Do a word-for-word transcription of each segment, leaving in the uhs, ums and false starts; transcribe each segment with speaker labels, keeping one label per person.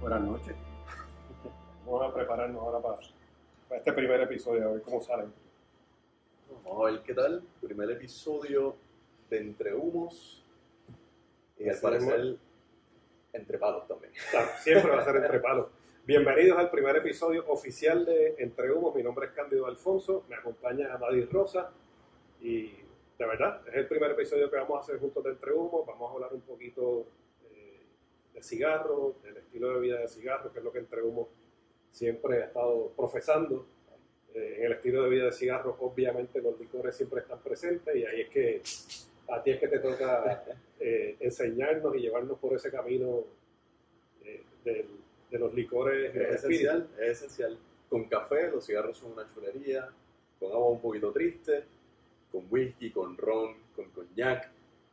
Speaker 1: Buenas noches.
Speaker 2: Vamos a prepararnos ahora para, para este primer episodio, a ver cómo sale.
Speaker 3: Vamos a ver qué tal. Primer episodio de Entre Humos. Y al
Speaker 2: Así
Speaker 3: parecer,
Speaker 2: es.
Speaker 3: entre palos también.
Speaker 2: Claro, siempre va a ser entre palos. Bienvenidos al primer episodio oficial de Entre Humos. Mi nombre es Cándido Alfonso, me acompaña Amadís Rosa. Y de verdad, es el primer episodio que vamos a hacer juntos de Entre Humos. Vamos a hablar un poquito eh, de cigarros, del estilo de vida de cigarros, que es lo que Entre Humos siempre ha estado profesando. Eh, en el estilo de vida de cigarros, obviamente los licores siempre están presentes, y ahí es que a ti es que te toca eh, enseñarnos y llevarnos por ese camino eh, del, de los licores.
Speaker 3: Es esencial, es esencial. Con café, los cigarros son una chulería. Con agua un poquito triste. Con whisky, con ron, con coñac.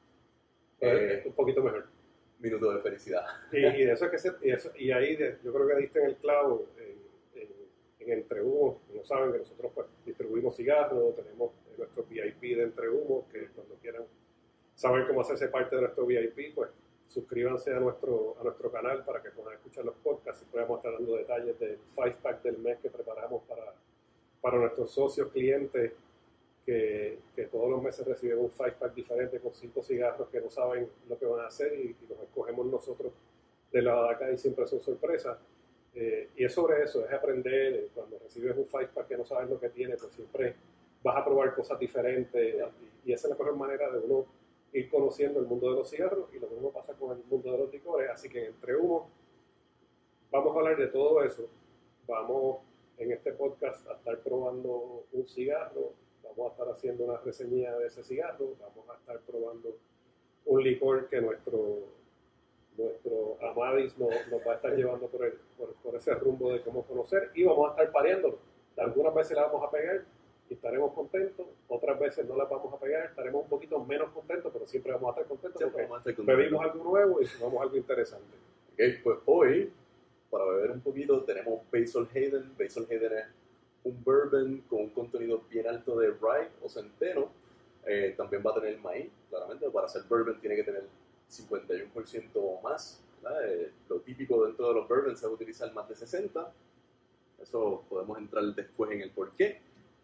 Speaker 2: Eh,
Speaker 3: Eh,
Speaker 2: un poquito mejor.
Speaker 3: minuto de felicidad.
Speaker 2: Y, y de eso es que se, y, eso, y ahí de, yo creo que diste en el clavo en, en, en Entre Humos. Como saben que nosotros pues, distribuimos cigarros, tenemos nuestro V I P de Entre Humos, que cuando quieran saber cómo hacerse parte de nuestro V I P, pues suscríbanse a nuestro, a nuestro canal para que puedan escuchar los podcasts y podamos estar dando detalles del five pack del mes que preparamos para, para nuestros socios, clientes, que, que todos los meses reciben un five pack diferente con cinco cigarros que no saben lo que van a hacer, y, y los escogemos nosotros de la de acá y siempre son sorpresas. Eh, y es sobre eso, es aprender. eh, Cuando recibes un five pack que no sabes lo que tiene, pues siempre vas a probar cosas diferentes, y, y esa es la mejor manera de uno ir conociendo el mundo de los cigarros, y lo mismo pasa con el mundo de los licores. Así que Entre Humos vamos a hablar de todo eso. Vamos en este podcast a estar probando un cigarro, vamos a estar haciendo una reseña de ese cigarro, vamos a estar probando un licor que nuestro nuestro Amadís nos, nos va a estar llevando por, el, por, por ese rumbo de cómo conocer, y vamos a estar pareándolo. Algunas veces la vamos a pegar y estaremos contentos, otras veces no las vamos a pegar, estaremos un poquito menos contentos, pero siempre vamos a estar contentos
Speaker 3: Siempre
Speaker 2: porque
Speaker 3: vamos a estar contentos.
Speaker 2: bebimos algo nuevo y sumamos algo interesante.
Speaker 3: Ok, pues hoy, para beber un poquito, tenemos Basil Hayden. Basil Hayden es un bourbon con un contenido bien alto de rye o centeno. Eh, también va a tener maíz, claramente. Para hacer bourbon tiene que tener cincuenta y uno por ciento o más. Eh, lo típico dentro de los bourbons es utilizar más de sesenta. Eso podemos entrar después en el porqué.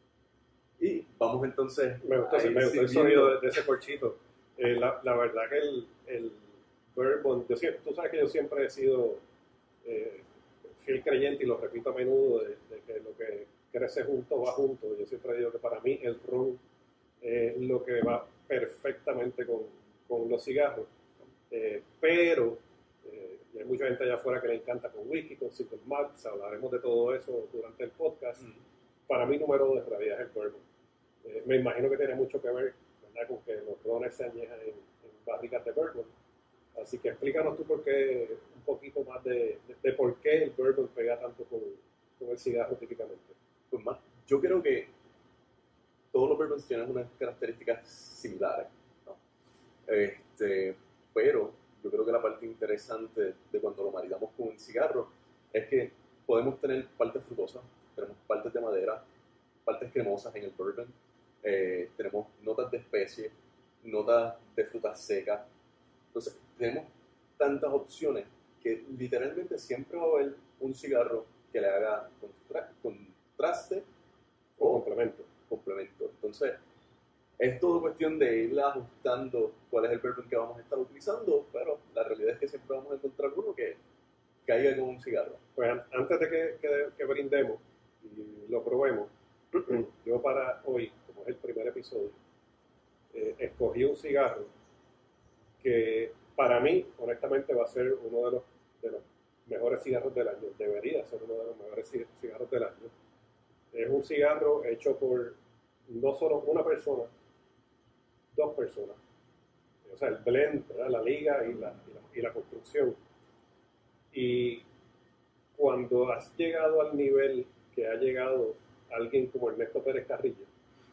Speaker 3: Y vamos entonces.
Speaker 2: Me gustó,
Speaker 3: a ir
Speaker 2: me gustó el
Speaker 3: sirviendo.
Speaker 2: sonido de, de ese corchito. Eh, la, la verdad que el, el bourbon, yo siempre, tú sabes que yo siempre he sido eh, fiel creyente, y lo repito a menudo, de, de que lo que crece junto va junto. Yo siempre digo que para mí el ron es lo que va perfectamente con, con los cigarros. Eh, pero eh, y hay mucha gente allá afuera que le encanta con whisky, con single malts. Hablaremos de todo eso durante el podcast.
Speaker 3: Mm.
Speaker 2: Para mí, número dos en realidad es el bourbon. Eh, me imagino que tiene mucho que ver, ¿verdad?, con que los rones se añejan en, en barricas de bourbon. Así que explícanos tú por qué, un poquito más de, de, de por qué el bourbon pega tanto con, con el cigarro típicamente.
Speaker 3: Pues más, yo creo que todos los bourbons tienen unas características similares, ¿no? Este, pero yo creo que la parte interesante de cuando lo maridamos con un cigarro es que podemos tener partes frutosas, tenemos partes de madera, partes cremosas en el bourbon, eh, tenemos notas de especie, notas de frutas secas. Entonces tenemos tantas opciones que literalmente siempre va a haber un cigarro que le haga contra- contraste
Speaker 2: O
Speaker 3: o
Speaker 2: complemento.
Speaker 3: complemento. Entonces, es todo cuestión de ir ajustando cuál es el bourbon que vamos a estar utilizando, pero la realidad es que siempre vamos a encontrar uno que caiga con un cigarro.
Speaker 2: Pues an- antes de que, que, que brindemos y lo probemos, yo para hoy, como es el primer episodio, eh, escogí un cigarro que para mí, honestamente, va a ser uno de los, de los mejores cigarros del año. Debería ser uno de los mejores ci- cigarros del año. Es un cigarro hecho por no solo una persona, dos personas. O sea, el blend, ¿verdad?, la liga y la, y la, y la construcción. Y cuando has llegado al nivel que ha llegado alguien como Ernesto Pérez Carrillo,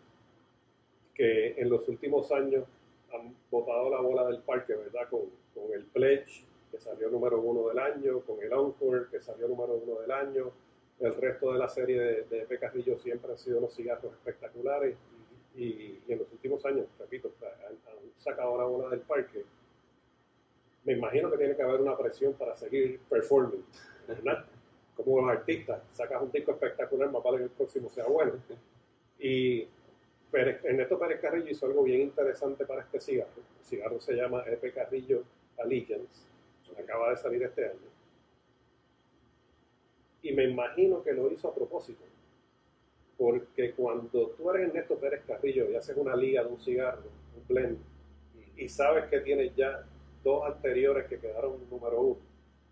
Speaker 2: que en los últimos años han botado la bola del parque, ¿verdad?, con, con el Pledge, que salió número uno del año, con el Encore, que salió número uno del año. El resto de la serie de, de P. Carrillo siempre han sido unos cigarros espectaculares, y, y en los últimos años, repito, han, han sacado la bola del parque. Me imagino que tiene que haber una presión para seguir performing. ¿verdad? Como los artistas, sacas un disco espectacular, más vale que el próximo sea bueno. Y Pérez, Ernesto Pérez Carrillo hizo algo bien interesante para este cigarro. El cigarro se llama E P Carrillo Allegiance, acaba de salir este año. Y me imagino que lo hizo a propósito, porque cuando tú eres Ernesto Pérez Carrillo y haces una liga de un cigarro, un blend, y sabes que tienes ya dos anteriores que quedaron número uno,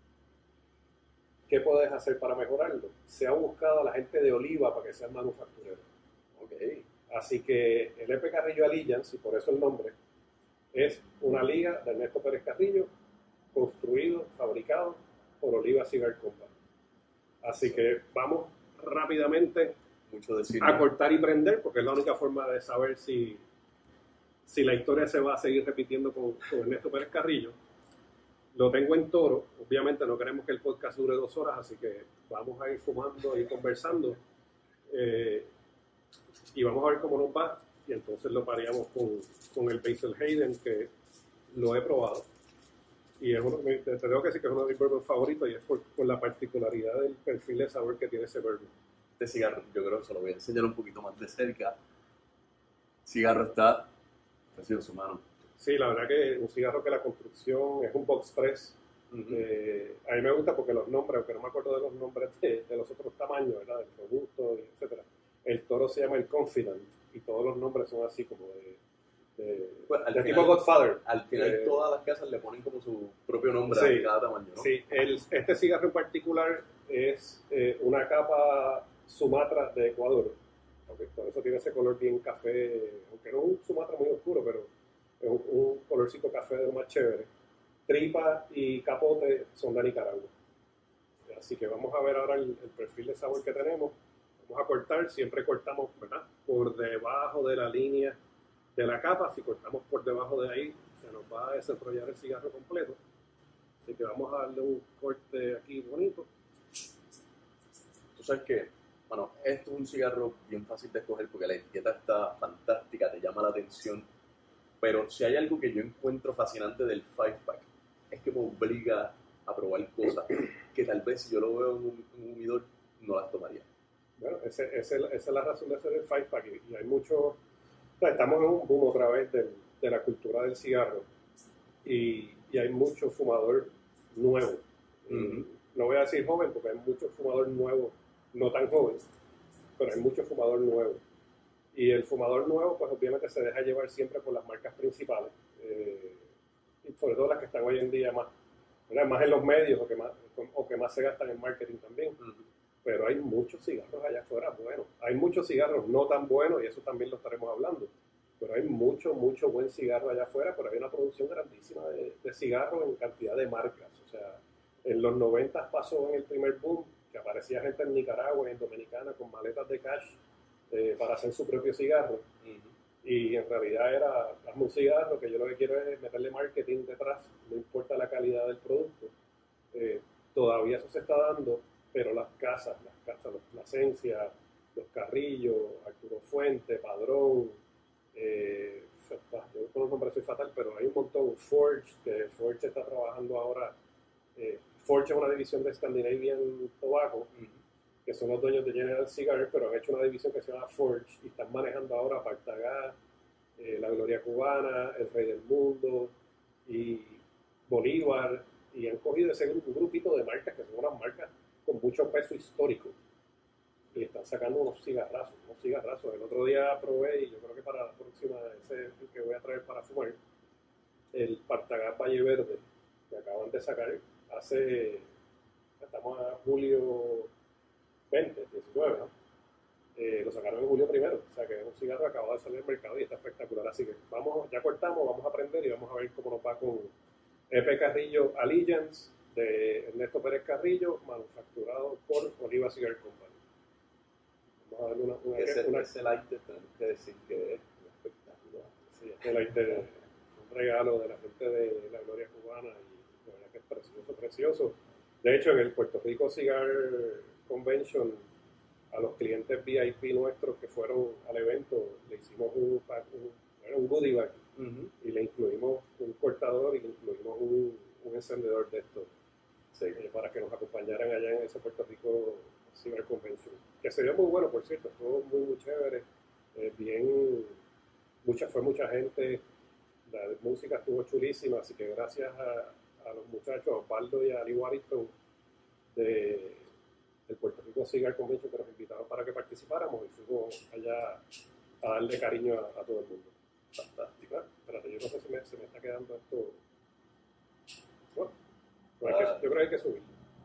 Speaker 2: ¿qué puedes hacer para mejorarlo? Se ha buscado a la gente de Oliva para que sean manufactureros.
Speaker 3: Okay.
Speaker 2: Así que el E P Carrillo Allegiance, y por eso el nombre, es una liga de Ernesto Pérez Carrillo, construido, fabricado por Oliva Cigar Company. Así que vamos rápidamente
Speaker 3: Mucho decir,
Speaker 2: a cortar y prender, porque es la única forma de saber si, si la historia se va a seguir repitiendo con, con Ernesto Pérez Carrillo. Lo tengo en toro, obviamente no queremos que el podcast dure dos horas, así que vamos a ir fumando y conversando. Eh, y vamos a ver cómo nos va, y entonces lo pareamos con, con el Basil Hayden, que lo he probado. Y es uno, te tengo que decir que es uno de mis bourbons favoritos, y es por, por la particularidad del perfil de sabor que tiene ese bourbon.
Speaker 3: Este cigarro, yo creo que se lo voy a enseñar un poquito más de cerca. El cigarro está precioso, mano.
Speaker 2: Sí, la verdad que un cigarro que la construcción es un box press. Uh-huh. eh, a mí me gusta porque los nombres, aunque no me acuerdo de los nombres de, de los otros tamaños, ¿verdad? Del robusto, etcétera. El toro se llama el Confident, y todos los nombres son así como de... De,
Speaker 3: bueno, al
Speaker 2: de
Speaker 3: final,
Speaker 2: tipo Godfather.
Speaker 3: Al final
Speaker 2: eh,
Speaker 3: todas las casas le ponen como su propio nombre
Speaker 2: sí,
Speaker 3: a cada tamaño, ¿no?
Speaker 2: Sí, el, este cigarro en particular es eh, una capa Sumatra de Ecuador. Okay, por eso tiene ese color bien café, aunque no es un Sumatra muy oscuro, pero es un, un colorcito café de lo más chévere. Tripa y capote son de Nicaragua. Así que vamos a ver ahora el, el perfil de sabor que tenemos. Vamos a cortar, siempre cortamos, ¿verdad?, por debajo de la línea de la capa. Si cortamos por debajo de ahí, se nos va a desarrollar el cigarro completo. Así que vamos a darle un corte aquí bonito.
Speaker 3: Tú sabes que, bueno, esto es un cigarro bien fácil de escoger porque la etiqueta está fantástica, te llama la atención. Pero si hay algo que yo encuentro fascinante del five pack, es que me obliga a probar cosas que tal vez si yo lo veo en un, en un humidor no las tomaría.
Speaker 2: Bueno, ese, ese, esa es la razón de hacer el five pack. Y hay mucho, o sea, estamos en un boom otra vez de, de la cultura del cigarro. Y, y hay mucho fumador nuevo. Mm-hmm. No voy a decir joven porque hay mucho fumador nuevo, no tan joven, pero hay mucho fumador nuevo. Y el fumador nuevo, pues obviamente se deja llevar siempre por las marcas principales, eh, y sobre todo las que están hoy en día más, ¿verdad?, más en los medios o que más, o que más se gastan en marketing también. Uh-huh. Pero hay muchos cigarros allá afuera buenos. Hay muchos cigarros no tan buenos, y eso también lo estaremos hablando. Pero hay mucho, mucho buen cigarro allá afuera, pero hay una producción grandísima de, de cigarros en cantidad de marcas. O sea, en los noventa pasó en el primer boom que aparecía gente en Nicaragua y en Dominicana con maletas de cash eh, para hacer su propio cigarro. Uh-huh. Y en realidad era, hazme un cigarro que yo lo que quiero es meterle marketing detrás, no importa la calidad del producto. Eh, todavía eso se está dando, pero las casas, las casas, los Plasencia, los Carrillo, Arturo Fuente, Padrón, eh, yo con los nombres soy fatal, pero hay un montón. Forge, que Forge está trabajando ahora. Eh, Forge es una división de Scandinavian Tobacco, uh-huh, que son los dueños de General Cigar, pero han hecho una división que se llama Forge y están manejando ahora Partagás, eh, la Gloria Cubana, el Rey del Mundo y Bolívar, y han cogido ese grupo, un grupito de marcas que son unas marcas con mucho peso histórico, y están sacando unos cigarrazos, unos cigarrazos. El otro día probé, y yo creo que para la próxima, ese es el que voy a traer para fumar, el Partagás Valle Verde, que acaban de sacar hace, estamos a julio veinte, diecinueve, ¿no? Eh, lo sacaron en julio primero, o sea que es un cigarro acabado de salir al mercado y está espectacular. Así que vamos, ya cortamos, vamos a aprender y vamos a ver cómo nos va con E P Carrillo Allegiance de Ernesto Pérez Carrillo, manufacturado por Oliva Cigar Company. Vamos a darle una... una
Speaker 3: ese,
Speaker 2: una,
Speaker 3: ese lighter tenemos que decir que es espectacular.
Speaker 2: Sí, este lighter es un regalo de la gente de la Gloria Cubana y de verdad que es precioso, precioso. De hecho, en el Puerto Rico Cigar Convention, a los clientes V I P nuestros que fueron al evento, le hicimos un, un, un goodie bag, uh-huh, y le incluimos un cortador y le incluimos un, un encendedor de esto.
Speaker 3: sí.
Speaker 2: eh, para que nos acompañaran allá en ese Puerto Rico Cigar Convention, que sería muy bueno, por cierto, estuvo muy, muy chévere, eh, bien, mucha, fue mucha gente, la música estuvo chulísima, así que gracias a, a los muchachos, a Osvaldo y a Ali Warrington de, del Puerto Rico Cigar Convention, que nos invitaron para que participáramos y fuimos allá a darle cariño a, a todo el mundo. Fantástico. Ah, espérate, yo no sé si me, se me está quedando esto. Bueno, pues hay que, yo creo que hay que subir.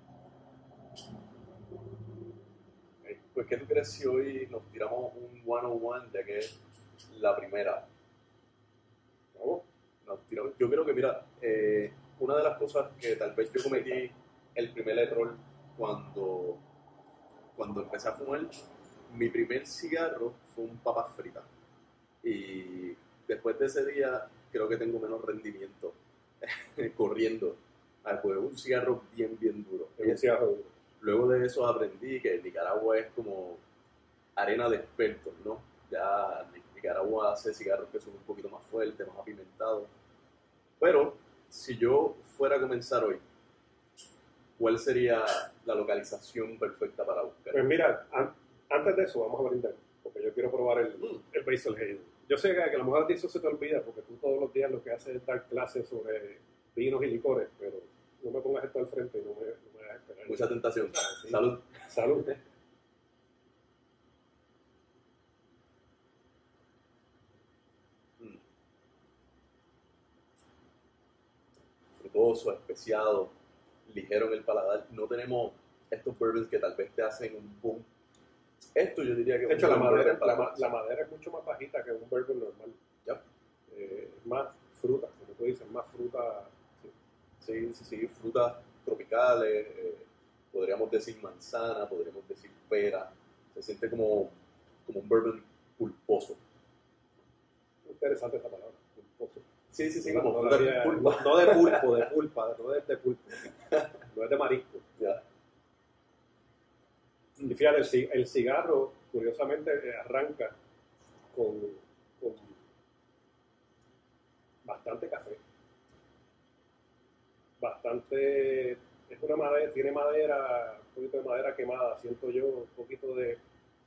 Speaker 3: Okay. Pues, ¿qué tú crees si hoy nos tiramos un one on one, ya que es la primera?
Speaker 2: Vamos.
Speaker 3: Nos tiramos. Yo creo que, mira, eh, una de las cosas que tal vez yo cometí el primer error cuando, cuando empecé a fumar, mi primer cigarro fue un papas fritas. Y después de ese día, creo que tengo menos rendimiento corriendo. Pues un cigarro bien, bien duro.
Speaker 2: Es un cigarro duro.
Speaker 3: Luego de eso aprendí que Nicaragua es como arena de expertos, ¿no? Ya Nicaragua hace cigarros que son un poquito más fuertes, más apimentados. Pero si yo fuera a comenzar hoy, ¿cuál sería la localización perfecta para buscar?
Speaker 2: Pues mira, an antes de eso vamos a brindar, porque yo quiero probar el, mm. el Basil Hayden. Yo sé que a lo mejor a ti eso se te olvida, porque tú todos los días lo que haces es dar clases sobre vinos y licores, pero no me pongas esto al frente y no me, no me hagas esperar.
Speaker 3: Mucha tentación.
Speaker 2: Ah, sí.
Speaker 3: Salud.
Speaker 2: Salud.
Speaker 3: Mm. Frutoso, especiado, ligero en el paladar. No tenemos estos bourbons que tal vez te hacen un boom. Esto yo diría que...
Speaker 2: De hecho, la madera, la, ma la madera es mucho más bajita que un bourbon normal.
Speaker 3: Ya.
Speaker 2: Eh, es más fruta, como tú dices, más fruta...
Speaker 3: Sí, sí, sí, frutas tropicales, eh, podríamos decir manzana, podríamos decir pera. Se siente como, como un bourbon pulposo.
Speaker 2: Interesante esta palabra, pulposo.
Speaker 3: Sí, sí, sí,
Speaker 2: no,
Speaker 3: como
Speaker 2: no,
Speaker 3: fruta
Speaker 2: había,
Speaker 3: pulpa.
Speaker 2: No, no de pulpo, de pulpa, no es de pulpo, no es de marisco.
Speaker 3: Ya.
Speaker 2: Y fíjate, el, el cigarro, curiosamente, arranca con, con bastante café. Bastante, es una madera, tiene madera, un poquito de madera quemada, siento yo, un poquito de,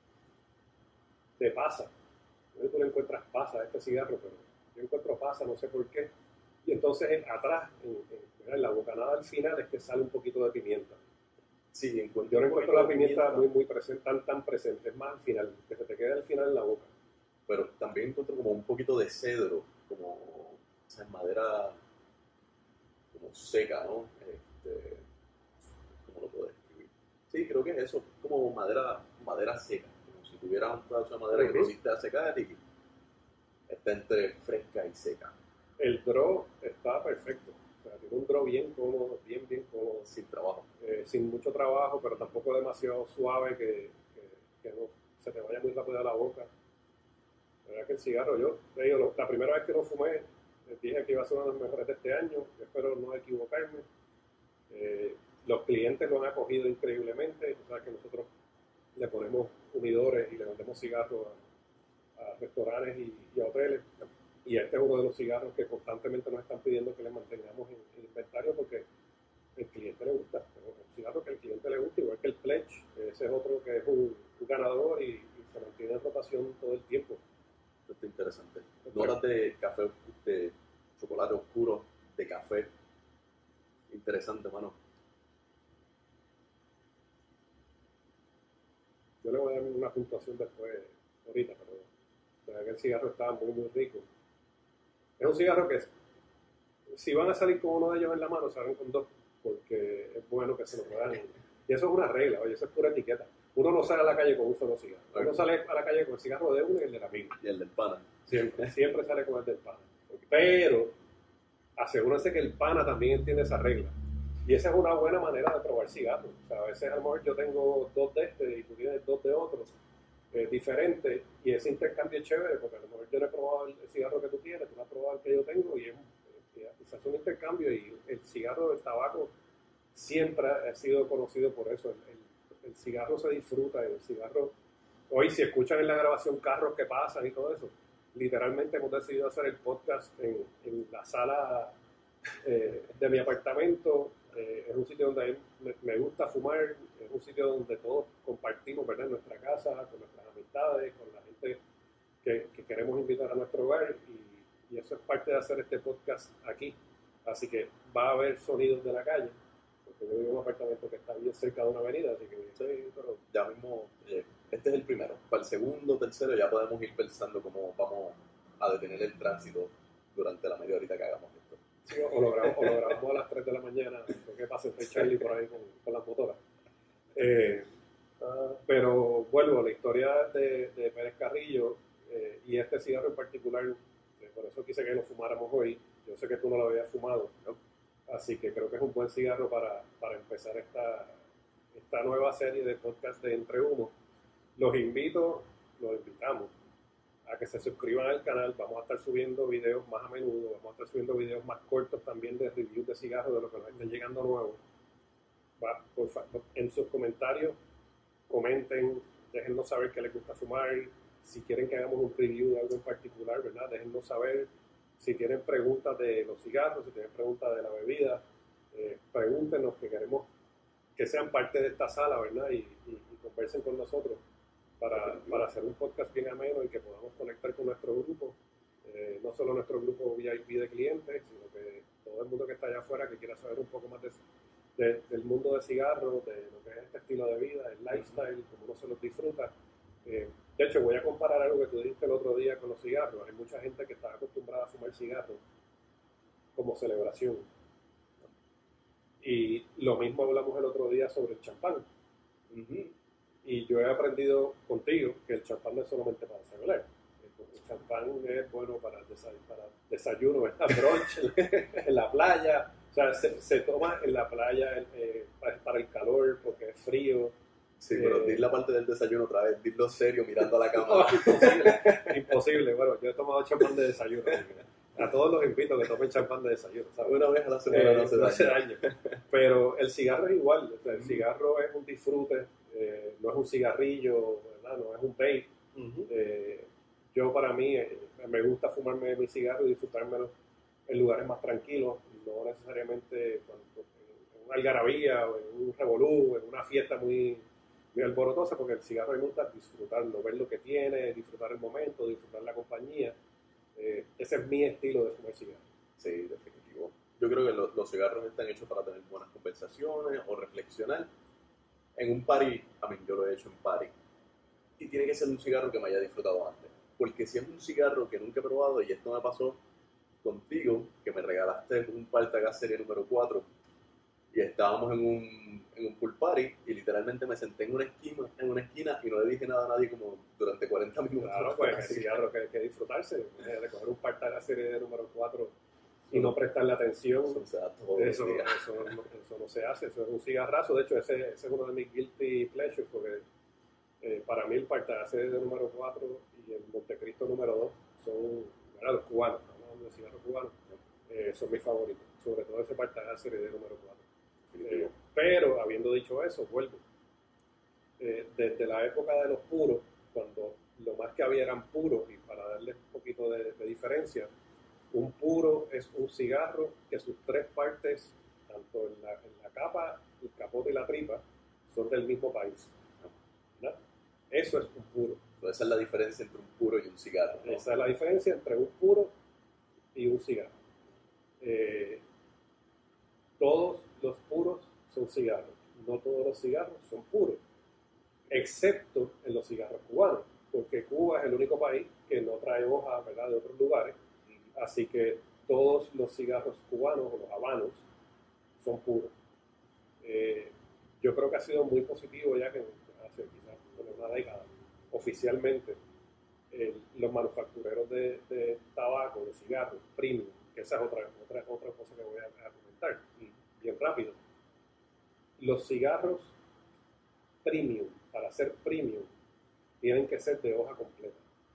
Speaker 2: de pasa. No tú le encuentras pasa a este cigarro, pero yo encuentro pasa, no sé por qué. Y entonces atrás, en, en, en la bocanada al final, es que sale un poquito de pimienta.
Speaker 3: Sí, encuentro,
Speaker 2: yo no encuentro la pimienta muy, muy presente, tan, tan presente, es más al final, que se te quede al final en la boca.
Speaker 3: Pero también encuentro como un poquito de cedro, como, o sea, madera como seca, ¿no? Este, ¿cómo lo puedo describir? Sí, creo que es eso, como madera, madera seca, como si tuviera un pedazo de madera uh-huh. que pusiste a secar y está entre fresca y seca.
Speaker 2: El draw está perfecto, o sea, tiene un draw bien cómodo, bien, bien cómodo.
Speaker 3: Sin trabajo.
Speaker 2: Eh, sin mucho trabajo, pero tampoco demasiado suave que, que, que no se te vaya muy rápido a la boca. La verdad que el cigarro, yo te digo, la primera vez que lo fumé, les dije que iba a ser uno de los mejores de este año, yo espero no equivocarme. Eh, los clientes lo han acogido increíblemente, o sea que nosotros le ponemos unidores y le vendemos cigarros a, a restaurantes y, y a hoteles, y este es uno de los cigarros que constantemente nos están pidiendo que le mantengamos en, en inventario porque el cliente le gusta, pero un cigarro que al cliente le gusta, igual que el Pledge, ese es otro que es un, un ganador y, y se mantiene en rotación todo el tiempo.
Speaker 3: Esto es interesante. Notas de café, de chocolate oscuro, de café. Interesante, mano.
Speaker 2: Yo le voy a dar una puntuación después, ahorita, pero el cigarro está muy, muy rico. Es un cigarro que, si van a salir con uno de ellos en la mano, salen con dos, porque es bueno que se lo regalen. Y eso es una regla, oye, eso es pura etiqueta. Uno no sale a la calle con un solo cigarro. Uno sale a la calle con el cigarro de uno y el del amigo.
Speaker 3: Y el del pana.
Speaker 2: Siempre, siempre sale con el del pana. Pero asegúrense que el pana también entiende esa regla. Y esa es una buena manera de probar cigarros. O sea, a veces a lo mejor yo tengo dos de este y tú tienes dos de otros eh, diferentes, y ese intercambio es chévere, porque a lo mejor yo no he probado el cigarro que tú tienes, tú no has probado el que yo tengo, y es, eh, se hace un intercambio, y el cigarro, el tabaco, siempre ha sido conocido por eso. El, el, el cigarro se disfruta, el cigarro, hoy si escuchan en la grabación carros que pasan y todo eso, literalmente hemos decidido hacer el podcast en, en la sala eh, de mi apartamento, eh, es un sitio donde a mí me, me gusta fumar, es un sitio donde todos compartimos, ¿verdad? En nuestra casa, con nuestras amistades, con la gente que, que queremos invitar a nuestro hogar, y, y eso es parte de hacer este podcast aquí. Así que va a haber sonidos de la calle, porque yo vivo en un apartamento que está bien cerca de una avenida, así que
Speaker 3: sí, pero ya mismo, eh, este es el primero. Para el segundo, tercero, ya podemos ir pensando cómo vamos a detener el tránsito durante la media horita que hagamos esto.
Speaker 2: Sí, o, lo grabamos, o lo grabamos a las tres de la mañana, porque pasa el Charlie por ahí con, con las motoras. Eh, uh, pero vuelvo, la historia de, de Pérez Carrillo, eh, y este cigarro en particular, eh, por eso quise que lo fumáramos hoy. Yo sé que tú no lo habías fumado, ¿no? Así que creo que es un buen cigarro para, para empezar esta, esta nueva serie de podcast de Entre Humo. Los invito, los invitamos a que se suscriban al canal. Vamos a estar subiendo videos más a menudo, vamos a estar subiendo videos más cortos también de reviews de cigarros, de lo que nos esté llegando nuevo. Va, por favor, en sus comentarios comenten, déjennos saber qué les gusta fumar, si quieren que hagamos un review de algo en particular, ¿verdad? Déjennos saber. Si tienen preguntas de los cigarros, si tienen preguntas de la bebida, eh, pregúntenos, que queremos que sean parte de esta sala, ¿verdad? Y, y, y conversen con nosotros para, para hacer un podcast bien ameno y que podamos conectar con nuestro grupo. Eh, no solo nuestro grupo V I P de clientes, sino que todo el mundo que está allá afuera que quiera saber un poco más de, de, del mundo de cigarros, de lo que es este estilo de vida, el lifestyle, cómo uno se los disfruta. Eh, de hecho, voy a comparar algo que tú dijiste el otro día con los cigarros. Hay mucha gente que está acostumbrada a fumar cigarros como celebración. Y lo mismo hablamos el otro día sobre el champán. Uh-huh. Y yo he aprendido contigo que el champán no es solamente para celebrar. El champán es bueno para, desay- para desayuno, ¿verdad? Brunch, en la playa. O sea, se, se toma en la playa eh, para, para el calor, porque es frío.
Speaker 3: Sí, pero eh, di la parte del desayuno otra vez, dilo serio, mirando a la cámara.
Speaker 2: No, imposible, imposible. Bueno, yo he tomado champán de desayuno. A todos los invito a que tomen champán de desayuno, ¿sabes?
Speaker 3: Una vez a la semana, eh, no, hace,
Speaker 2: no hace
Speaker 3: daño.
Speaker 2: daño. Pero el cigarro es igual. O sea, el cigarro es un disfrute, eh, no es un cigarrillo, ¿verdad? No es un vape. Uh-huh. Eh, yo, para mí, eh, me gusta fumarme mi cigarro y disfrutármelo en lugares más tranquilos, no necesariamente cuando, en una algarabía o en un revolú, en una fiesta muy... muy alborotosa, porque el cigarro me gusta disfrutarlo, ver lo que tiene, disfrutar el momento, disfrutar la compañía. Eh, ese es mi estilo de fumar cigarro.
Speaker 3: Sí, definitivo. Yo creo que lo, los cigarros están hechos para tener buenas conversaciones o reflexionar. En un party, a mí yo lo he hecho en party, y tiene que ser un cigarro que me haya disfrutado antes. Porque si es un cigarro que nunca he probado, y esto me pasó contigo, que me regalaste un Partagas serie número cuatro, y estábamos en un, en un pool party y literalmente me senté en una esquina, en una esquina y no le dije nada a nadie como durante cuarenta minutos.
Speaker 2: Claro, pues el cigarro que hay que disfrutarse, de coger un Partagas serie número cuatro y no prestarle atención,
Speaker 3: eso, o sea, todo
Speaker 2: eso, eso, no, eso no se hace, eso es un cigarrazo. De hecho, ese, ese es uno de mis guilty pleasures, porque eh, para mí el Partagas serie número cuatro y el Montecristo número dos son, ¿verdad? Los cubanos, ¿no? Los cigarros cubanos, eh, son mis favoritos, sobre todo ese Partagas serie número cuatro. Eh, pero, habiendo dicho eso, vuelvo. Eh, desde la época de los puros, cuando lo más que había eran puros, y para darle un poquito de, de diferencia, un puro es un cigarro que sus tres partes, tanto en la, en la capa, el capote y la tripa, son del mismo país, ¿verdad? Eso es un puro.
Speaker 3: Pero esa es la diferencia entre un puro y un cigarro, ¿no?
Speaker 2: Esa es la diferencia entre un puro y un cigarro. Eh, todos los puros son cigarros, no todos los cigarros son puros, excepto en los cigarros cubanos, porque Cuba es el único país que no trae hojas, ¿verdad?, de otros lugares, así que todos los cigarros cubanos o los habanos son puros. Eh, yo creo que ha sido muy positivo ya que hace quizás una década, oficialmente, eh, los manufactureros de, de tabaco, de cigarros, premium, que esa es otra, otra, otra cosa que voy a, a comentar, bien rápido. Los cigarros premium, para ser premium, tienen que ser de hoja completa,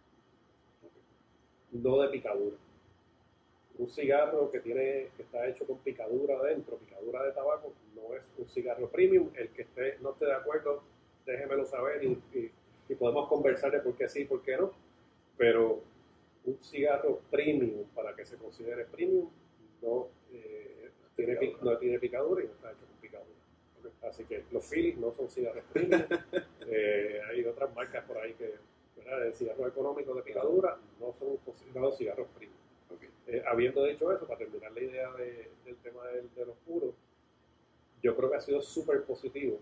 Speaker 2: no de picadura. Un cigarro que tiene que está hecho con picadura adentro, picadura de tabaco, no es un cigarro premium. El que esté, no esté de acuerdo, déjemelo saber y, y, y podemos conversar de por qué sí y por qué no. Pero un cigarro premium, para que se considere premium, no, eh, tiene, no tiene picadura y no está hecho con picadura. Okay. Así que los Phillies no son cigarros premium. eh, hay otras marcas por ahí que, ¿verdad? El cigarro económico de picadura no son considerados cigarros premium. Okay. Eh, habiendo dicho eso, para terminar la idea de, del tema de, de los puros, yo creo que ha sido súper positivo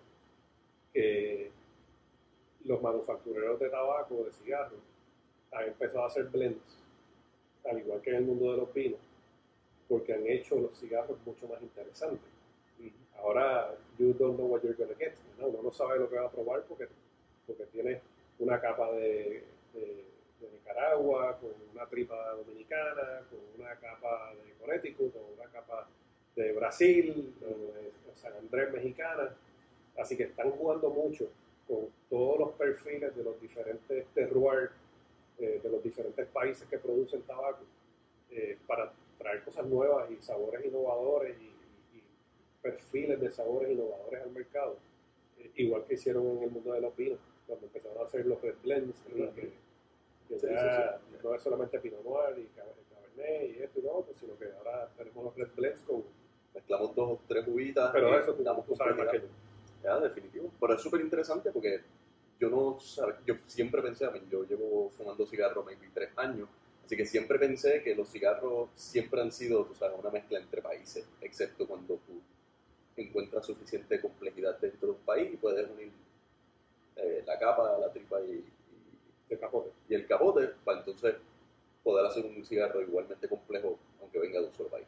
Speaker 2: que los manufactureros de tabaco, de cigarros, han empezado a hacer blends, al igual que en el mundo de los vinos, porque han hecho los cigarros mucho más interesantes. Mm-hmm. Ahora, you don't know what you're going to get, ¿no? Uno no sabe lo que va a probar porque, porque tiene una capa de, de, de Nicaragua, con una tripa dominicana, con una capa de Connecticut, con una capa de Brasil, o de San Andrés mexicana. Así que están jugando mucho con todos los perfiles de los diferentes terroirs, eh, de los diferentes países que producen tabaco, eh, para traer cosas nuevas y sabores innovadores y, y, y perfiles de sabores innovadores al mercado, eh, igual que hicieron en el mundo de los vinos, cuando empezaron a hacer los red blends, ¿verdad? que, que sí, ya sí, sí. no es solamente Pinot Noir y Cabernet y esto y lo otro, sino que ahora tenemos los red blends con...
Speaker 3: Mezclamos dos o tres uvitas.
Speaker 2: Pero eso tú, tú sabes más que yo.
Speaker 3: Ya, definitivo. Pero es súper interesante porque yo no sabía, yo siempre pensé, a mí, yo llevo fumando cigarros maybe tres años, así que siempre pensé que los cigarros siempre han sido, tú sabes, una mezcla entre países, excepto cuando tú encuentras suficiente complejidad dentro de un país y puedes unir eh, la capa, la tripa y, y,
Speaker 2: el capote.
Speaker 3: y el capote para entonces poder hacer un cigarro igualmente complejo aunque venga de un solo país.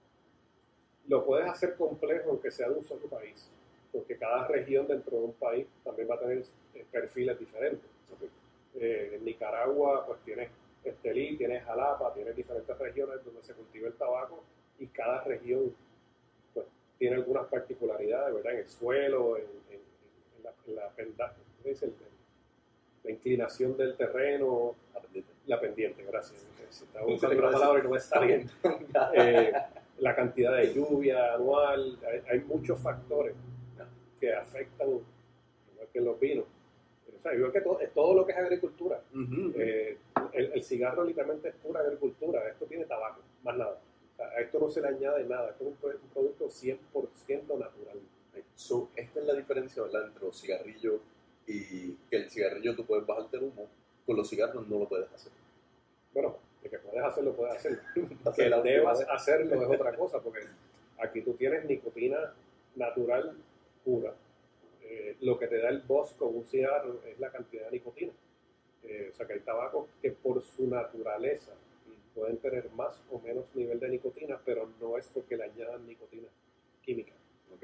Speaker 2: Lo puedes hacer complejo aunque sea de un solo país, porque cada región dentro de un país también va a tener eh, perfiles diferentes. Okay. Eh, en Nicaragua pues tienes Estelí, tienes Jalapa, tienes diferentes regiones donde se cultiva el tabaco y cada región pues tiene algunas particularidades, ¿verdad? En el suelo, en, en, en la, en la, penda, ¿es el, la inclinación del terreno, la pendiente, la pendiente gracias. Si estaba usando una palabra y no me está bien. Eh, la cantidad de lluvia anual, hay, hay muchos factores que afectan, igual que en los vinos. O sea, igual que todo, es todo lo que es agricultura. Uh-huh. Eh, el, el cigarro literalmente es pura agricultura. Esto tiene tabaco, más nada. O sea, a esto no se le añade nada. Esto es un, un producto cien por ciento natural.
Speaker 3: So, esta es la diferencia, ¿verdad?, entre los cigarrillos y que el cigarrillo tú puedes bajarte el humo. Con los cigarros no lo puedes hacer.
Speaker 2: Bueno, de que puedes hacerlo, puedes hacerlo. Que debas hacerlo es otra cosa, porque aquí tú tienes nicotina natural pura. Eh, lo que te da el buzz con un cigarro es la cantidad de nicotina. Eh, o sea que hay tabacos que por su naturaleza pueden tener más o menos nivel de nicotina, pero no es porque le añadan nicotina química. Okay.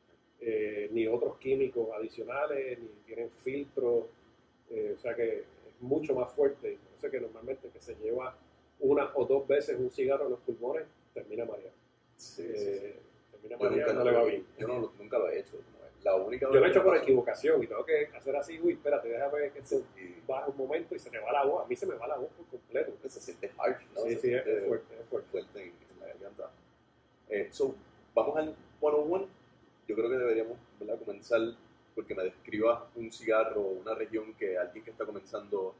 Speaker 2: Eh, ni otros químicos adicionales, ni tienen filtros. Eh, o sea que es mucho más fuerte. O sea que normalmente que se lleva una o dos veces un cigarro en los pulmones, termina mareado.
Speaker 3: Sí,
Speaker 2: eh,
Speaker 3: sí, sí.
Speaker 2: Termina mareado, no le va bien.
Speaker 3: Yo no, nunca lo he hecho. La única
Speaker 2: yo lo he hecho por equivocación y tengo que hacer así, uy, espérate, déjame que se baje un momento y se me va la voz. A mí se me va la voz por completo.
Speaker 3: Se siente harsh, ¿no?
Speaker 2: Sí,
Speaker 3: se
Speaker 2: sí,
Speaker 3: siente
Speaker 2: es fuerte, es fuerte.
Speaker 3: fuerte en, en la garganta. Eh, so, vamos al one oh one. Yo creo que deberíamos, ¿verdad?, comenzar porque me describas un cigarro, una región que alguien que está comenzando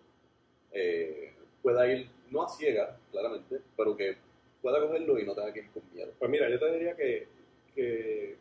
Speaker 3: eh, pueda ir, no a ciegas, claramente, pero que pueda cogerlo y no tenga que ir con miedo.
Speaker 2: Pues mira, yo te diría que, que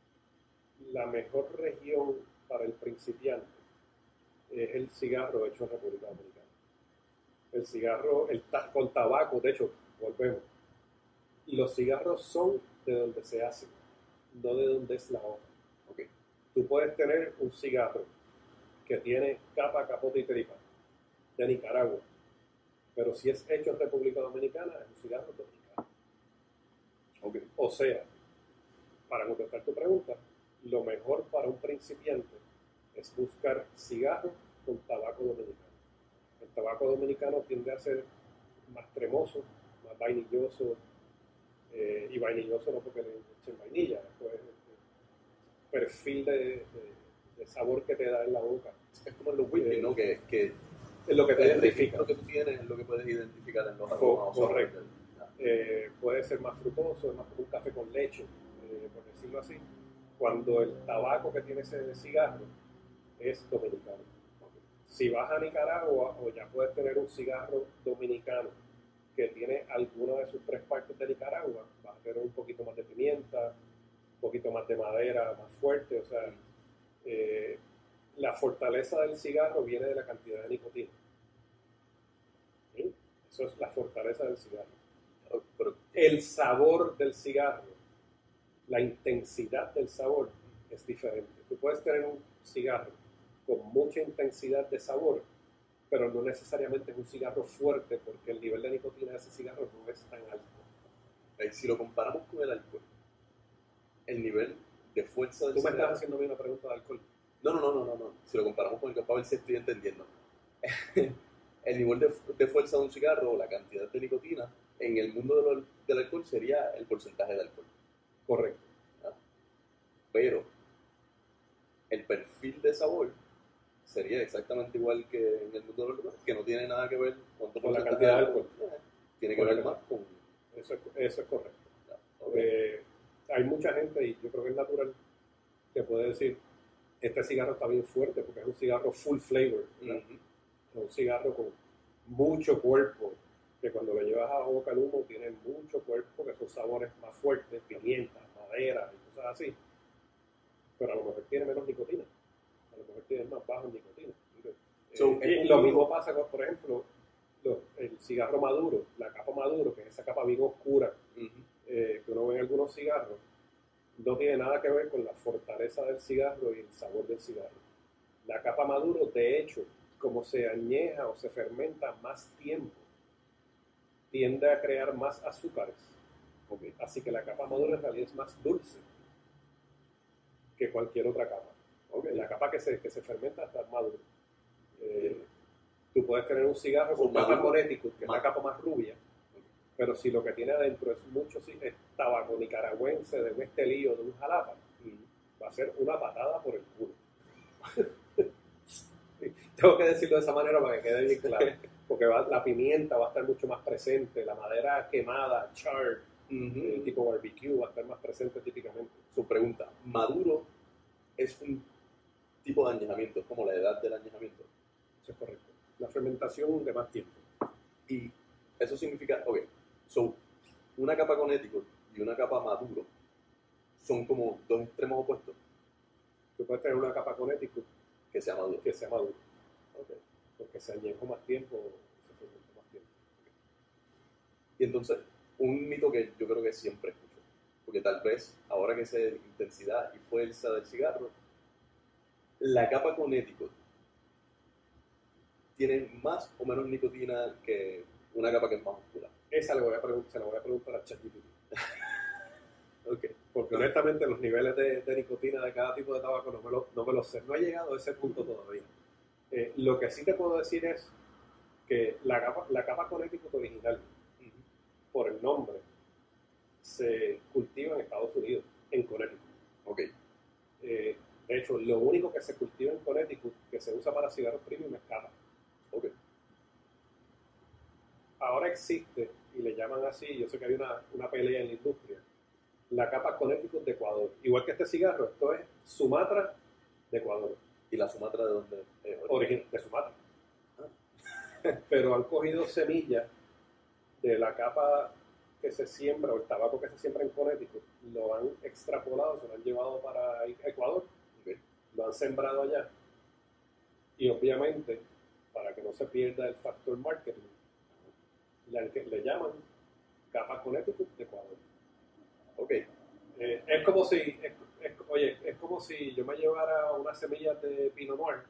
Speaker 2: la mejor región para el principiante es el cigarro hecho en República Dominicana. El cigarro, el ta con tabaco, de hecho, volvemos. Los cigarros son de donde se hacen, no de donde es la hoja. Okay. Tú puedes tener un cigarro que tiene capa, capote y tripa de Nicaragua, pero si es hecho en República Dominicana, es un cigarro dominicano. Okay. O sea, para contestar tu pregunta, lo mejor para un principiante es buscar cigarros con tabaco dominicano. El tabaco dominicano tiende a ser más cremoso, más vainilloso, eh, y vainilloso no porque le echen vainilla, pues el perfil de, de, de sabor que te da en la boca.
Speaker 3: Es como en los whisky, eh, ¿no? Que, que
Speaker 2: es lo que te
Speaker 3: el
Speaker 2: identifica.
Speaker 3: Lo que tú tienes es lo que puedes identificar en los
Speaker 2: aromas. Correcto. Eh, puede ser más frutoso, es más como un café con leche, eh, por decirlo así. Cuando el tabaco que tiene ese cigarro es dominicano. Si vas a Nicaragua, o ya puedes tener un cigarro dominicano que tiene alguna de sus tres partes de Nicaragua, vas a tener un poquito más de pimienta, más fuerte, o sea, eh, la fortaleza del cigarro viene de la cantidad de nicotina. ¿Sí? Eso es la fortaleza del cigarro. Pero el sabor del cigarro, la intensidad del sabor es diferente. Tú puedes tener un cigarro con mucha intensidad de sabor, pero no necesariamente es un cigarro fuerte porque el nivel de nicotina de ese cigarro no es tan alto.
Speaker 3: Si lo comparamos con el alcohol, el nivel de fuerza del
Speaker 2: Tú me
Speaker 3: cigarro...
Speaker 2: estás haciendo a mí una pregunta de alcohol.
Speaker 3: No, no, no, no, no, no. Si lo comparamos con el alcohol, para ver si estoy entendiendo. El nivel de, de fuerza de un cigarro, la cantidad de nicotina, en el mundo de lo, del alcohol sería el porcentaje de alcohol.
Speaker 2: Correcto.
Speaker 3: ¿Ah? Pero el perfil de sabor sería exactamente igual que en el mundo del alcohol, que no tiene nada que ver cuánto
Speaker 2: con la
Speaker 3: porcentaje
Speaker 2: cantidad de alcohol.
Speaker 3: Eh, tiene que ver más con...
Speaker 2: Eso es, eso es correcto.
Speaker 3: Ah, okay.
Speaker 2: eh, hay mucha gente, y yo creo que es natural, que puede decir, este cigarro está bien fuerte porque es un cigarro full flavor, ¿no? Uh-huh. Es un cigarro con mucho cuerpo, que cuando lo llevas a boca el humo tiene mucho cuerpo, que son sabores más fuertes, pimienta, madera y cosas así. Pero a lo mejor tiene menos nicotina, a lo mejor tiene más bajo en nicotina. So, eh, lo mismo pasa con, por ejemplo, lo, el cigarro maduro, la capa maduro, que es esa capa bien oscura, uh-huh. eh, que uno ve en algunos cigarros, no tiene nada que ver con la fortaleza del cigarro y el sabor del cigarro. La capa maduro, de hecho, como se añeja o se fermenta más tiempo, tiende a crear más azúcares. Okay. Así que la capa madura en realidad es más dulce que cualquier otra capa. Okay. La capa que se, que se fermenta está madura. Eh, tú puedes tener un cigarro con capa Connecticut, que es la capa más rubia, pero si lo que tiene adentro es mucho es tabaco nicaragüense, de un estelillo, de un jalapa, va a ser una patada por el culo. Tengo que decirlo de esa manera para que quede bien claro, porque va, la pimienta va a estar mucho más presente, la madera quemada, charred, uh-huh. eh, tipo barbecue, va a estar más presente típicamente.
Speaker 3: Su pregunta, ¿maduro es un tipo de añejamiento, como la edad del añejamiento?
Speaker 2: Eso es correcto. La fermentación de más tiempo.
Speaker 3: Y eso significa, ok, so, una capa Connecticut y una capa maduro son como dos extremos opuestos.
Speaker 2: Tú puedes tener una capa Connecticut
Speaker 3: que sea maduro.
Speaker 2: Que sea maduro.
Speaker 3: Okay.
Speaker 2: Porque se añejó más tiempo, se fermentó más tiempo. Okay.
Speaker 3: Y entonces, un mito que yo creo que siempre escucho, porque tal vez ahora que sé intensidad y fuerza del cigarro, la capa Connecticut tiene más o menos nicotina que una capa que es más oscura.
Speaker 2: Esa le voy a preguntar, se la voy a preguntar a ChatGPT. Okay. Porque honestamente los niveles de, de nicotina de cada tipo de tabaco no me lo, no me lo sé. No he llegado a ese punto todavía. Eh, lo que sí te puedo decir es que la capa, la capa Connecticut original, uh-huh. por el nombre, se cultiva en Estados Unidos, en Connecticut.
Speaker 3: Okay.
Speaker 2: Eh, de hecho, lo único que se cultiva en Connecticut que se usa para cigarros premium es capa.
Speaker 3: Okay.
Speaker 2: Ahora existe, y le llaman así, yo sé que hay una, una pelea en la industria, la capa Connecticut de Ecuador. Igual que este cigarro, esto es Sumatra de Ecuador.
Speaker 3: ¿Y la Sumatra de dónde?
Speaker 2: Eh, origen de Sumatra. Ah. Pero han cogido semillas de la capa que se siembra, o el tabaco que se siembra en Connecticut, lo han extrapolado, se lo han llevado para Ecuador, okay. Lo han sembrado allá. Y obviamente, para que no se pierda el factor marketing, le, le llaman capa Connecticut de Ecuador.
Speaker 3: Ok.
Speaker 2: Eh, es como si, es, es, oye, es como si yo me llevara unas semillas de Pinot Noir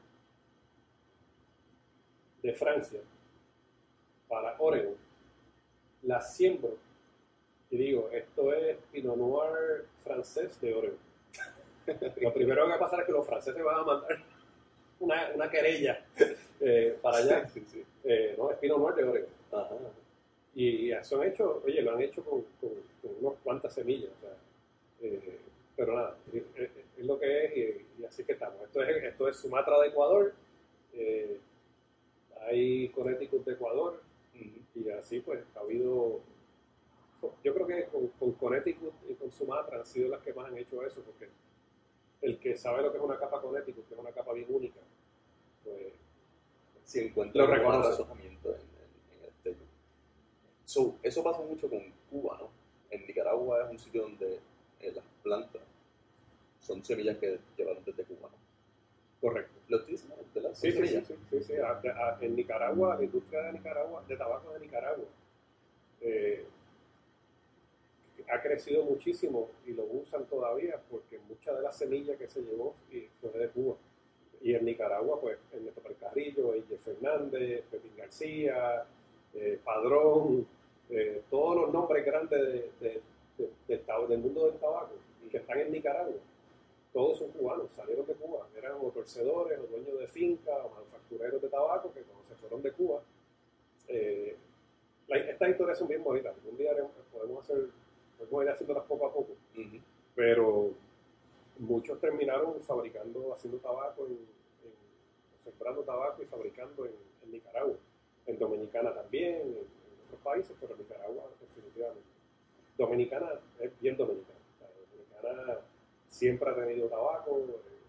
Speaker 2: de Francia para Oregon, las siembro y digo, esto es Pinot Noir francés de Oregon. Lo primero que va a pasar es que los franceses van a mandar una, una querella eh, para allá.
Speaker 3: Sí, sí.
Speaker 2: Eh, no, es Pinot Noir de Oregon.
Speaker 3: Ajá.
Speaker 2: Y eso han hecho, oye, lo han hecho con, con, con unas cuantas semillas, o sea, eh, pero nada, es, es, es lo que es y, y así que estamos. Esto es, esto es Sumatra de Ecuador, eh, hay Connecticut de Ecuador, uh-huh. Y así pues ha habido, yo creo que con, con Connecticut y con Sumatra han sido las que más han hecho eso, porque el que sabe lo que es una capa Connecticut, que es una capa bien única, pues
Speaker 3: si encuentra
Speaker 2: lo reconoce.
Speaker 3: Razonamiento en, en, en el tema. So, eso pasa mucho con Cuba, ¿no? En Nicaragua es un sitio donde eh, las plantas son semillas que llevaron desde Cuba, ¿no?
Speaker 2: Correcto.
Speaker 3: ¿Lo estoy diciendo, verdad?
Speaker 2: Sí, sí, sí, sí, sí, sí. A- a- en Nicaragua, la industria de Nicaragua, de tabaco de Nicaragua, eh, ha crecido muchísimo y lo usan todavía porque muchas de las semillas que se llevó y fue de Cuba. Y en Nicaragua, pues, Ernesto Carrillo, Eije Fernández, Pepín García, eh, Padrón, eh, todos los nombres grandes de, de, de, del, tab- del mundo del tabaco que están en Nicaragua, todos son cubanos, salieron de Cuba, eran o torcedores, o dueños de finca, o manufactureros de tabaco que cuando se fueron de Cuba. Eh, la, estas historias son bien bonitas, un día haremos- podemos hacer, podemos ir haciéndolas poco a poco,
Speaker 3: Uh-huh.
Speaker 2: pero muchos terminaron fabricando, haciendo tabaco, en, en- sembrando tabaco y fabricando en, en Nicaragua, en Dominicana también, en, en otros países, pero en Nicaragua definitivamente. Dominicana es bien dominicana. O sea, Dominicana siempre ha tenido tabaco,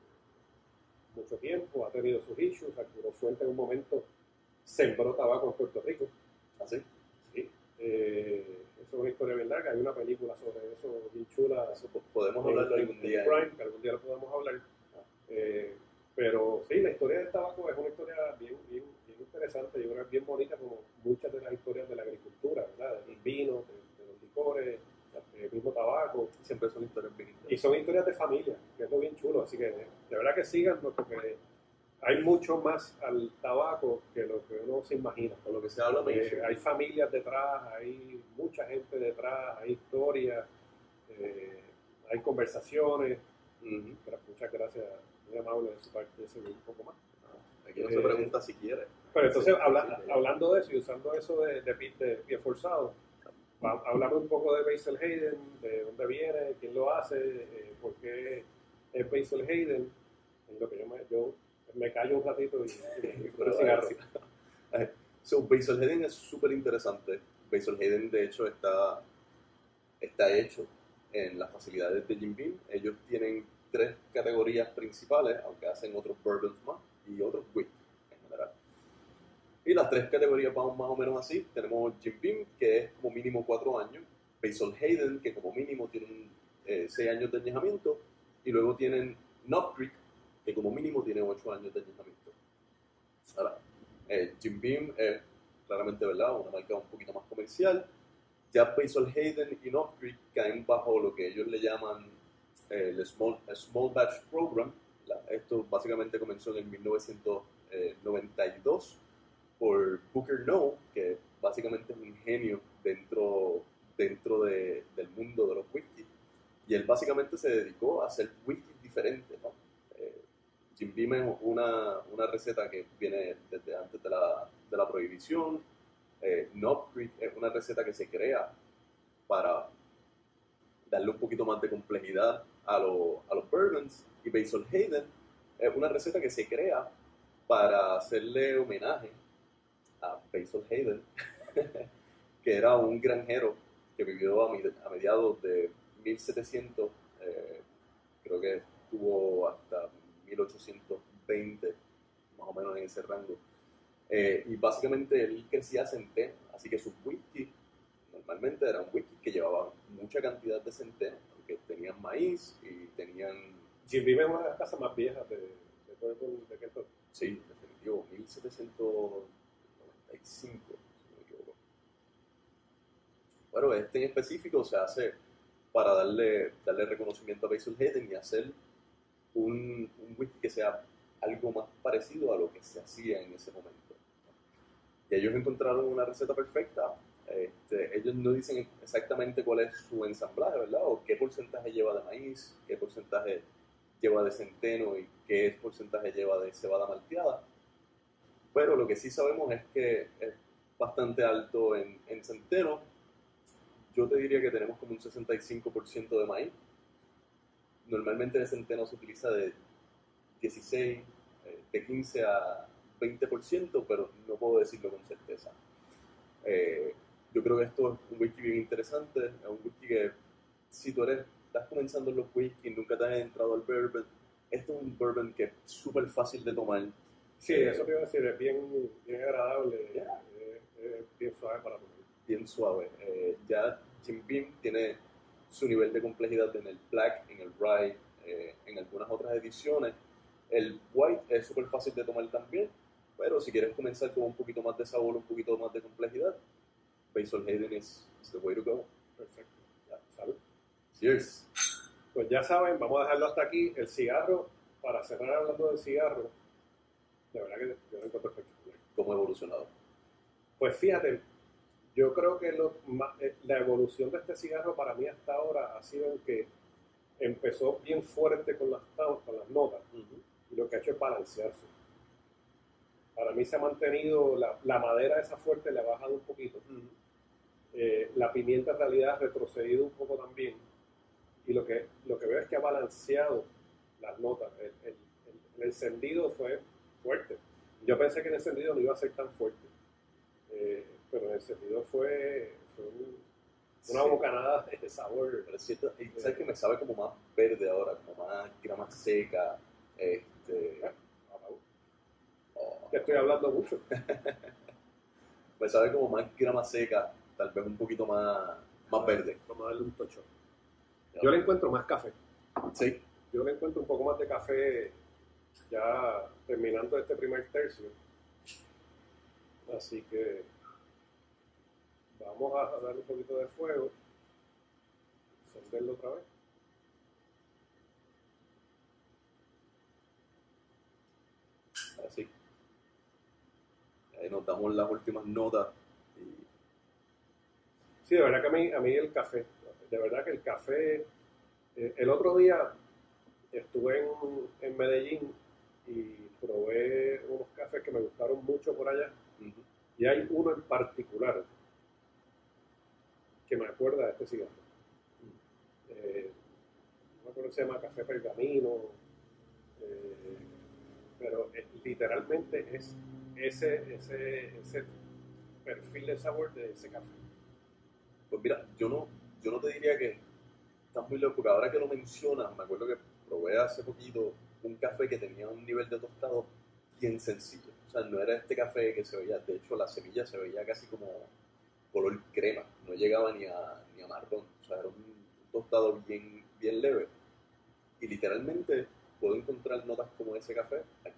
Speaker 2: eh, mucho tiempo, ha tenido sus issues. Arturo Fuente en un momento sembró tabaco en Puerto Rico.
Speaker 3: ¿Así?
Speaker 2: Sí. Eh, eso es una historia bien larga, hay una película sobre eso bien chula.
Speaker 3: Eso po- podemos
Speaker 2: en-
Speaker 3: hablarlo
Speaker 2: en-
Speaker 3: algún
Speaker 2: en
Speaker 3: día.
Speaker 2: Prime, que algún día lo podemos hablar. Eh, pero sí, la historia del tabaco es una historia bien, bien, bien interesante, yo creo que es bien bonita como muchas de las historias de la agricultura, ¿verdad? De los vinos, de, de los licores, el mismo tabaco.
Speaker 3: Siempre son historias bien
Speaker 2: Y
Speaker 3: interesantes.
Speaker 2: son historias de familia, que es lo bien chulo, así que de verdad que síganlo porque hay mucho más al tabaco que lo que uno se imagina.
Speaker 3: Con lo que se habla, me
Speaker 2: Eh,
Speaker 3: dice.
Speaker 2: hay familias detrás, hay mucha gente detrás, hay historias, eh, hay conversaciones.
Speaker 3: Ujú.
Speaker 2: Pero muchas gracias, muy amable de su parte de seguir un poco más.
Speaker 3: Aquí no se
Speaker 2: Eh,
Speaker 3: pregunta si quiere.
Speaker 2: Pero entonces,
Speaker 3: Sí,
Speaker 2: habla-
Speaker 3: sí, sí.
Speaker 2: hablando de eso y usando eso de, de, pie- de pie forzado, va- háblame un poco de Basil Hayden, de dónde viene, quién lo hace, eh, por qué es Basil Hayden, en lo que yo me, yo me callo un ratito y, y, y
Speaker 3: Pero,
Speaker 2: un cigarro.
Speaker 3: sí. So, Basil Hayden es súper interesante. Basil Hayden, de hecho, está, está hecho en las facilidades de Jim Beam. Ellos tienen tres categorías principales, aunque hacen otros bourbons más y otros whisky en general. Y las tres categorías van más o menos así. Tenemos Jim Beam, que es como mínimo cuatro años. Basil Hayden, que como mínimo tienen eh, seis años de añejamiento. Y luego tienen Knob Creek, que como mínimo tiene ocho años de añejamiento. Ahora, eh, Jim Beam es claramente, ¿verdad?, una marca un poquito más comercial. Ya Basil Hayden y Knob Creek caen bajo lo que ellos le llaman eh, el Small, Small Batch Program. La- esto básicamente comenzó en el mil novecientos noventa y dos por Booker Noe, que básicamente es un genio dentro, dentro de, del mundo de los whisky. Y él básicamente se dedicó a hacer whisky diferentes, ¿no? Eh, Jim Beam es una, una receta que viene desde antes de la, de la prohibición. Eh, Knob Creek es una receta que se crea para darle un poquito más de complejidad a, lo- a los bourbons. Y Basil Hayden es una receta que se crea para hacerle homenaje a Basil Hayden, que era un granjero que vivió a, mi- a mediados de mil setecientos, eh, creo que estuvo hasta mil ochocientos veinte, más o menos en ese rango. Eh, y básicamente él crecía centeno, así que sus whisky normalmente eran whisky que llevaban mucha cantidad de centeno, porque tenían maíz y tenían,
Speaker 2: Jim Beam es una de las casas más viejas de, de, Bourbon de Kentucky.
Speaker 3: sí, definitivo, mil setecientos noventa y cinco, si no me equivoco. Bueno, este en específico se hace para darle, darle reconocimiento a Basil Hayden y hacer un, un whisky que sea algo más parecido a lo que se hacía en ese momento. Y ellos encontraron una receta perfecta. Este, ellos no dicen exactamente cuál es su ensamblaje, ¿verdad? O qué porcentaje lleva de maíz, qué porcentaje lleva de centeno y qué porcentaje lleva de cebada malteada. Pero lo que sí sabemos es que es bastante alto en, en centeno. Yo te diría que tenemos como un sesenta y cinco por ciento de maíz. Normalmente el centeno se utiliza de dieciséis, eh, de quince a veinte por ciento, pero no puedo decirlo con certeza. Eh, yo creo que esto es un whisky bien interesante, es un whisky que si tú eres, estás comenzando en los whisky, nunca te has entrado al bourbon, esto es un bourbon que es súper fácil de tomar.
Speaker 2: Sí,
Speaker 3: Eh,
Speaker 2: eso te iba a decir, es bien, bien agradable,
Speaker 3: Yeah.
Speaker 2: es, es bien suave para tomar.
Speaker 3: Bien suave. Eh, ya Jim Beam tiene su nivel de complejidad en el black, en el rye, eh, en algunas otras ediciones. El white es súper fácil de tomar también, pero si quieres comenzar con un poquito más de sabor, un poquito más de complejidad, Basil Hayden is, is the way to go.
Speaker 2: Perfecto. Ya, salud.
Speaker 3: Cheers.
Speaker 2: Pues ya saben, vamos a dejarlo hasta aquí. El cigarro, para cerrar hablando del cigarro, de verdad que yo lo encuentro espectacular.
Speaker 3: ¿Cómo ha evolucionado?
Speaker 2: Pues fíjate, yo creo que lo, la evolución de este cigarro para mí hasta ahora ha sido en que empezó bien fuerte con las, con las notas uh-huh. y lo que ha hecho es balancearse. Para mí se ha mantenido, la, la madera esa fuerte le ha bajado un poquito. Uh-huh. Eh, la pimienta en realidad ha retrocedido un poco también. Y lo que, lo que veo es que ha balanceado las notas. El, el, el, el encendido fue fuerte. Yo pensé que el encendido no iba a ser tan fuerte. Eh, pero el encendido fue, fue un, una sí. bocanada de sabor.
Speaker 3: Pero es cierto, y sabes que me sabe como más verde ahora, como más grama seca. Este,
Speaker 2: oh. Te estoy hablando mucho.
Speaker 3: Me sabe como más grama seca, tal vez un poquito más, más verde.
Speaker 2: Vamos a darle un tocho. Yo le encuentro más café.
Speaker 3: Sí.
Speaker 2: Yo le encuentro un poco más de café ya terminando este primer tercio. Así que vamos a darle un poquito de fuego. Encenderlo otra vez.
Speaker 3: Así. Ahí nos damos las últimas notas. Y...
Speaker 2: Sí, de verdad que a mí, a mí el café, de verdad que el café, eh, el otro día estuve en, en Medellín y probé unos cafés que me gustaron mucho por allá. Uh-huh. Y hay uno en particular que me acuerda de este cigarro. Eh, no me acuerdo si se llama café pergamino, eh, pero es, literalmente es ese, ese, ese perfil de sabor de ese café.
Speaker 3: Pues mira, yo no, yo no te diría que estás muy loco, porque ahora que lo mencionas, me acuerdo que probé hace poquito un café que tenía un nivel de tostado bien sencillo. O sea, no era este café que se veía, de hecho la semilla se veía casi como color crema, no llegaba ni a, ni a marrón. O sea, era un tostado bien, bien leve. Y literalmente puedo encontrar notas como ese café aquí.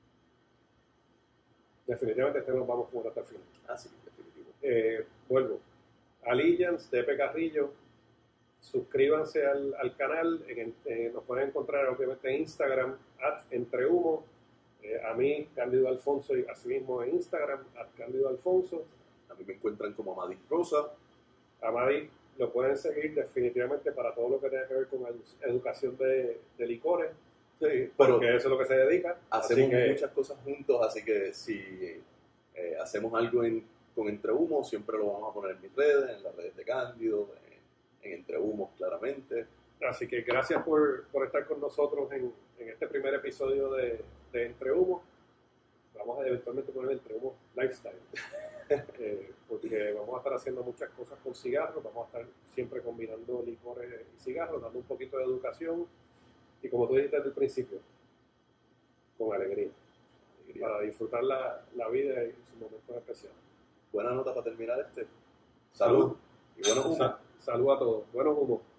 Speaker 2: Definitivamente este nos vamos a jugar hasta el final.
Speaker 3: Ah, sí, definitivo.
Speaker 2: Eh, vuelvo. Alliance de P. Carrillo. Suscríbanse al, al canal. En, eh, nos pueden encontrar obviamente en Instagram, at Entrehumo. Eh, a mí, Cándido Alfonso, y asimismo en Instagram, at Cándido Alfonso.
Speaker 3: A mí me encuentran como Amadís Rosa.
Speaker 2: Amadís lo pueden seguir definitivamente para todo lo que tenga que ver con educación de, de licores. Sí, porque eso es lo que se dedica.
Speaker 3: Hacemos que, muchas cosas juntos, así que si eh, hacemos algo en, con Entrehumo, siempre lo vamos a poner en mis redes, en las redes de Cándido, en, en Entrehumo claramente.
Speaker 2: Así que gracias por, por estar con nosotros en, en este primer episodio de, de Entrehumo. Vamos a eventualmente poner Entrehumo Lifestyle, eh, porque vamos a estar haciendo muchas cosas con cigarros, vamos a estar siempre combinando licores y cigarros, dando un poquito de educación. Y como tú dijiste desde el principio, con alegría, alegría. Para disfrutar la, la vida y sus momentos especiales.
Speaker 3: Buena nota para terminar este. Salud.
Speaker 2: Salud. Y buenos humos. Salud a todos. Buenos humos.